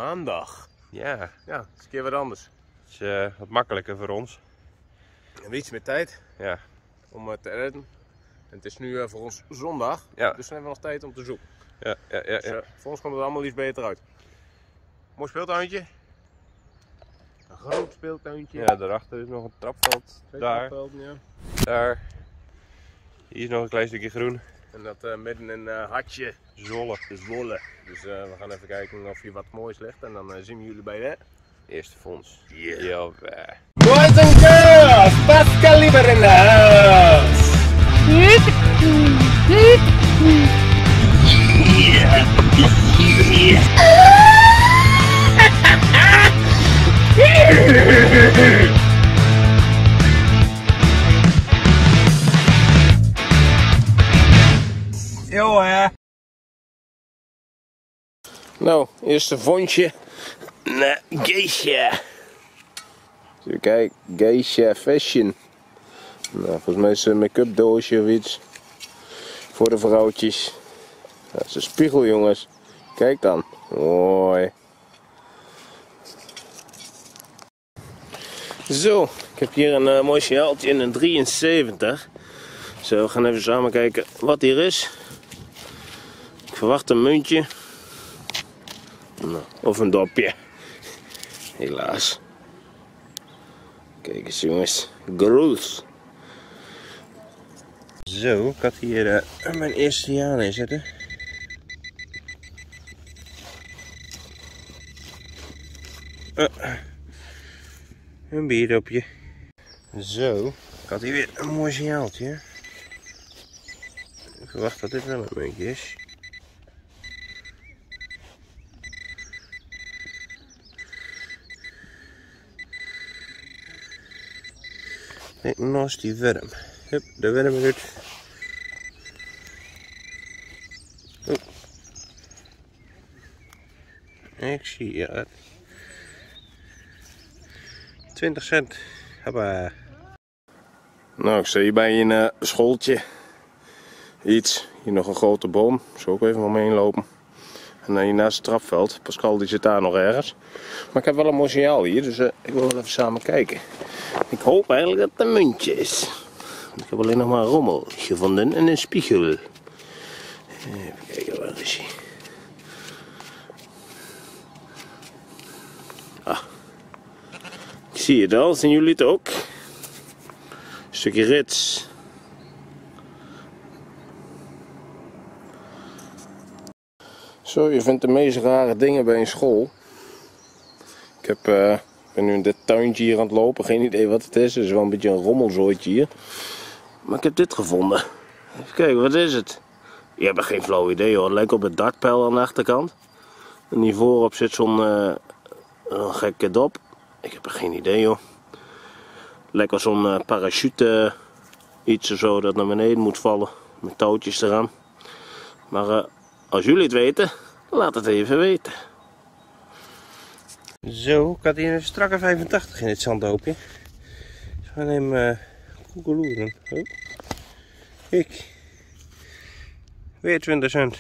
Maandag. Ja, Ja, dat is een keer wat anders. het is wat makkelijker voor ons. We hebben iets meer tijd Ja, om te editen. En het is nu voor ons zondag, Ja. dus dan hebben we nog tijd om te zoeken. ja. Dus, voor ons komt het allemaal iets beter uit. Mooi speeltuintje. Een groot speeltuintje. Ja, daarachter is nog een trapveld. Twee Daar, trapvelden, ja. daar. Hier is nog een klein stukje groen. En dat midden in Hartje, Zwolle. Zwolle. Dus we gaan even kijken of hier wat moois ligt. En dan zien we jullie bij de Eerste fonds. Yeah. Ja, Boys and girls, Pascal Lieber in the house. Yo, hè. Nou, eerste vondje. Naar Geisha. Even kijken, Geisha Fashion. Nou, volgens mij is het een make-up doosje of iets. Voor de vrouwtjes. Dat is een spiegel, jongens. Kijk dan. Mooi. Zo, ik heb hier een mooi sjaaltje in een 73. Zo, we gaan even samen kijken wat hier is. Ik verwacht een muntje. Nou, of een dopje. Helaas. Kijk eens, jongens. Groes. Zo, ik had hier mijn eerste jaar in zitten. Een bierdopje. Zo, ik had hier weer een mooi signaaltje. Ik verwacht dat dit wel een muntje is. Kijk, naast die worm. Hup, de worm eruit. Ik zie het. 20 cent. Hoppa. Nou, ik sta hier bij een schooltje. Iets. Hier nog een grote boom. Zo ook even omheen lopen. En dan hier naast het trapveld. Pascal die zit daar nog ergens. Maar ik heb wel een mooi signaal hier, dus ik wil wel even samen kijken. Ik hoop eigenlijk dat het een muntje is. Ik heb alleen nog maar een rommel gevonden en een spiegel. Even kijken, waar is hij? Ah. Ik zie het al, zien jullie het ook? Een stukje rits. Zo, je vindt de meest rare dingen bij een school. Ik ben nu in dit tuintje hier aan het lopen, geen idee wat het is. Het is wel een beetje een rommelzooitje hier. Maar ik heb dit gevonden. Even kijken, wat is het? Je hebt geen flauw idee hoor, het lijkt op een dartpijl aan de achterkant. En hier voorop zit zo'n gekke dop. Ik heb er geen idee hoor. Lijkt wel zo'n parachute iets of zo dat naar beneden moet vallen. Met touwtjes eraan. Maar als jullie het weten, laat het even weten. Zo, ik had hier een strakke 85 in dit zandhoopje. Dus we nemen koekeloeren. Oh. Kijk. Weer 20 cent.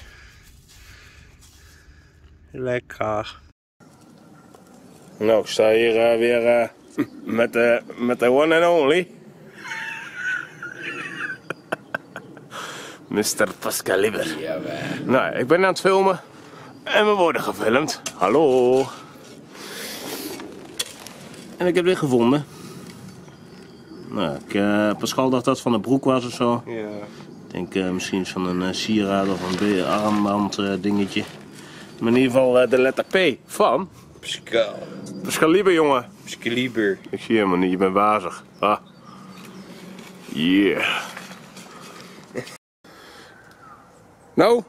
Lekker. Nou, ik sta hier weer met de one and only. Mr. Pascal Lieber. Ja, Nou, ik ben aan het filmen en we worden gefilmd. Hallo. En ik heb dit gevonden. Nou, Pascal dacht dat het van een broek was of zo. ja. Ik denk misschien van een sieraad of een armband dingetje. Maar in ieder geval de letter P van Pascal. Pascal Lieber, jongen. Pascal Lieber. Ik zie helemaal niet, je bent wazig. Ah. Yeah. Nou?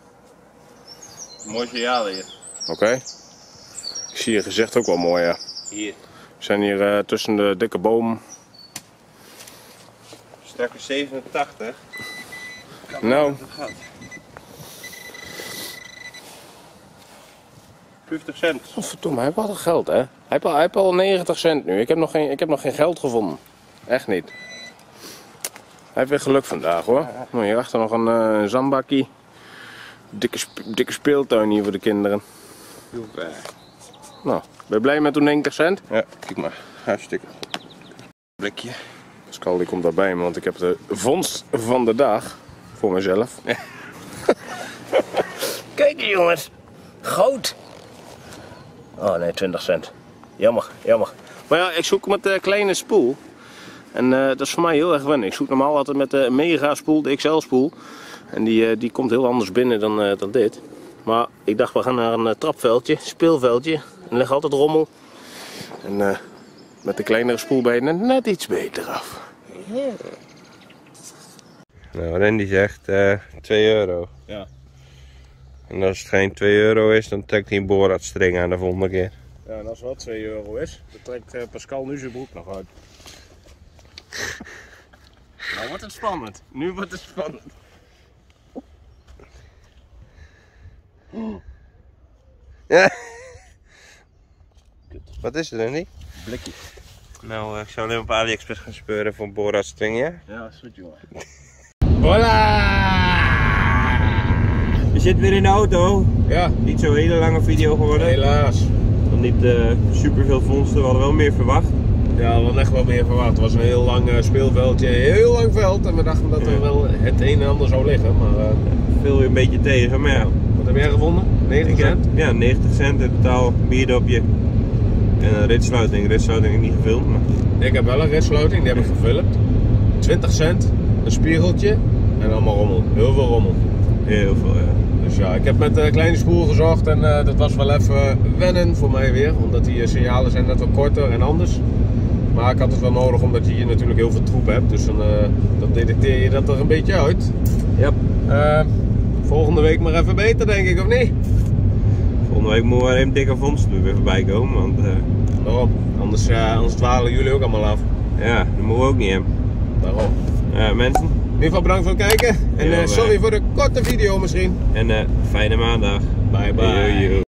Mooi signaal hier. Oké. Ik zie je gezicht ook wel mooi, ja. Hier. We zijn hier tussen de dikke bomen. Strakke 87. Nou. 50 cent. Oh, verdomme, hij heeft wel geld, hè? Hij heeft al 90 cent nu. Ik heb nog geen geld gevonden. Echt niet. Hij heeft weer geluk vandaag, hoor. Nou, hierachter nog een zandbakkie. Dikke speeltuin hier voor de kinderen. Nou, ben je blij met toen 90 cent? Ja, kijk maar. Hartstikke goed. Blikje. Pascal die komt daarbij me, want ik heb de vondst van de dag voor mezelf. Kijk jongens, goud. Oh nee, 20 cent. Jammer, jammer. Maar ja, ik zoek met de kleine spoel. En dat is voor mij heel erg wennen. Ik zoek normaal altijd met de mega spoel, de XL spoel. En die komt heel anders binnen dan dit. Maar ik dacht we gaan naar een trapveldje, speelveldje. En leg altijd rommel. En met de kleinere spoel ben je net iets beter af. Nou, Randy zegt 2 euro. Ja. En als het geen 2 euro is, dan trekt hij een boorradstring aan de volgende keer. Ja, en als het wel 2 euro is, dan trekt Pascal nu zijn broek nog uit. Nou wordt het spannend. Nu wordt het spannend. Ja. Wat is er, Randy? Blikje. Nou, ik zou alleen op AliExpress gaan speuren voor een boorradstring, ja? Ja, is goed jongen. Voilà! We zitten weer in de auto. Ja, Niet zo'n hele lange video geworden. helaas. Niet super veel vondsten, we hadden wel meer verwacht. Ja, we hadden echt wel meer verwacht. Het was een heel lang speelveldje, heel lang veld. En we dachten dat er wel het een en ander zou liggen. Maar Veel weer een beetje tegen, maar ja. wat heb jij gevonden? 90 cent? Ja, 90 cent in totaal, bierdopje. En een ritsluiting. Ritsluiting heb ik niet gefilmd, maar... Ik heb wel een ritsluiting, die heb ik gefilmd. 20 cent, een spiegeltje en allemaal rommel. Heel veel rommel. Heel veel, ja. Dus ja, ik heb met een kleine spoel gezocht en dat was wel even wennen voor mij weer. Omdat die signalen zijn net wat korter en anders. Maar ik had het wel nodig omdat je hier natuurlijk heel veel troep hebt. Dus dan detecteer je dat er een beetje uit. Yep. Volgende week maar even beter denk ik, of niet? Volgende week moet er een dikke vondst weer voorbij komen, want... Waarom? Anders dwalen jullie ook allemaal af. Ja, dat moeten we ook niet hebben. Daarom. Mensen. In ieder geval bedankt voor het kijken. En Ja, sorry voor de korte video misschien. En fijne maandag. Bye bye. Yo, yo.